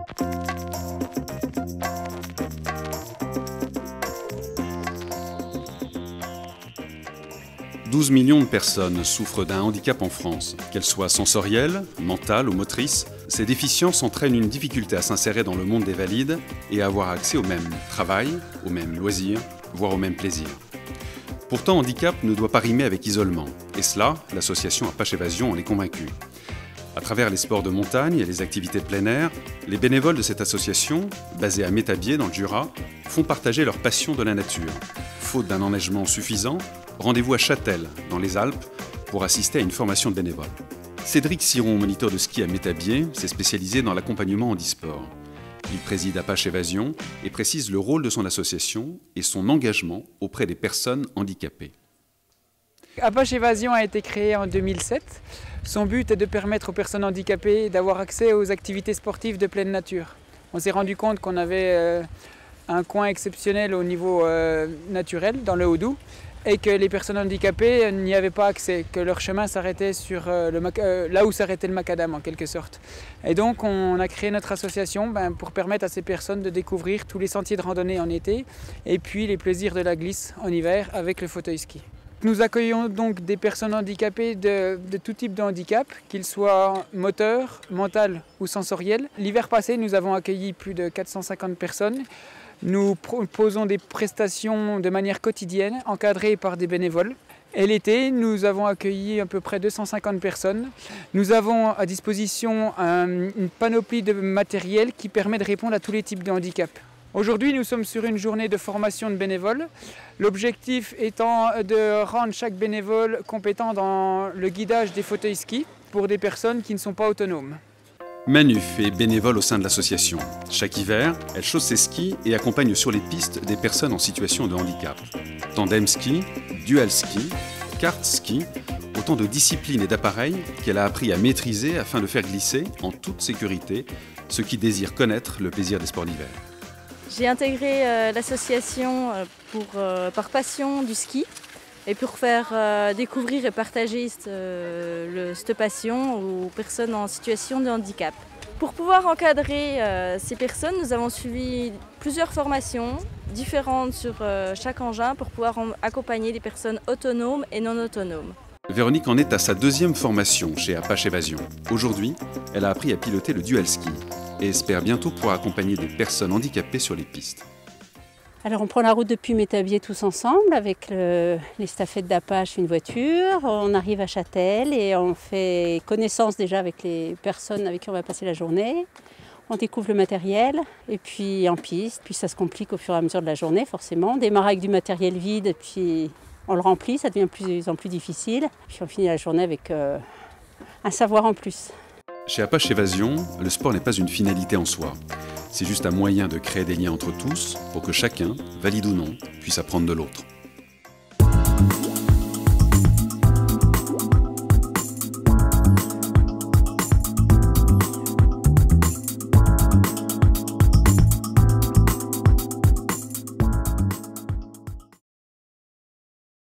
« 12 millions de personnes souffrent d'un handicap en France. Qu'elles soient sensorielles, mentales ou motrices, ces déficiences entraînent une difficulté à s'insérer dans le monde des valides et à avoir accès au même travail, aux mêmes loisirs, voire au même plaisir. Pourtant, handicap ne doit pas rimer avec isolement. Et cela, l'association Apache Évasion en est convaincue. À travers les sports de montagne et les activités de plein air, les bénévoles de cette association, basée à Métabier dans le Jura, font partager leur passion de la nature. Faute d'un enneigement suffisant, rendez-vous à Châtel, dans les Alpes, pour assister à une formation de bénévoles. Cédric Siron, moniteur de ski à Métabier, s'est spécialisé dans l'accompagnement handisport. Il préside Apache Évasion et précise le rôle de son association et son engagement auprès des personnes handicapées. Apache Évasion a été créé en 2007. Son but est de permettre aux personnes handicapées d'avoir accès aux activités sportives de pleine nature. On s'est rendu compte qu'on avait un coin exceptionnel au niveau naturel, dans le Haut-Doubs, et que les personnes handicapées n'y avaient pas accès, que leur chemin s'arrêtait sur là où s'arrêtait le macadam en quelque sorte. Et donc on a créé notre association pour permettre à ces personnes de découvrir tous les sentiers de randonnée en été et puis les plaisirs de la glisse en hiver avec le fauteuil ski. Nous accueillons donc des personnes handicapées de tout type de handicap, qu'ils soient moteurs, mental ou sensoriels. L'hiver passé, nous avons accueilli plus de 450 personnes. Nous proposons des prestations de manière quotidienne, encadrées par des bénévoles. Et l'été, nous avons accueilli à peu près 250 personnes. Nous avons à disposition une panoplie de matériel qui permet de répondre à tous les types de handicap. Aujourd'hui, nous sommes sur une journée de formation de bénévoles. L'objectif étant de rendre chaque bénévole compétent dans le guidage des fauteuils ski pour des personnes qui ne sont pas autonomes. Manu est bénévole au sein de l'association. Chaque hiver, elle chausse ses skis et accompagne sur les pistes des personnes en situation de handicap. Tandem ski, dual ski, kart ski, autant de disciplines et d'appareils qu'elle a appris à maîtriser afin de faire glisser en toute sécurité ceux qui désirent connaître le plaisir des sports d'hiver. J'ai intégré l'association par passion du ski et pour faire découvrir et partager cette passion aux personnes en situation de handicap. Pour pouvoir encadrer ces personnes, nous avons suivi plusieurs formations différentes sur chaque engin pour pouvoir accompagner des personnes autonomes et non autonomes. Véronique en est à sa deuxième formation chez Apache Évasion. Aujourd'hui, elle a appris à piloter le dual ski et espère bientôt pouvoir accompagner des personnes handicapées sur les pistes. Alors on prend la route depuis Métabier tous ensemble avec les staffettes d'Apache, une voiture. On arrive à Châtel et on fait connaissance déjà avec les personnes avec qui on va passer la journée. On découvre le matériel et puis en piste. Puis ça se complique au fur et à mesure de la journée forcément. On démarre avec du matériel vide et puis on le remplit, ça devient de plus en plus difficile. Puis on finit la journée avec un savoir en plus. Chez Apache Évasion, le sport n'est pas une finalité en soi. C'est juste un moyen de créer des liens entre tous pour que chacun, valide ou non, puisse apprendre de l'autre.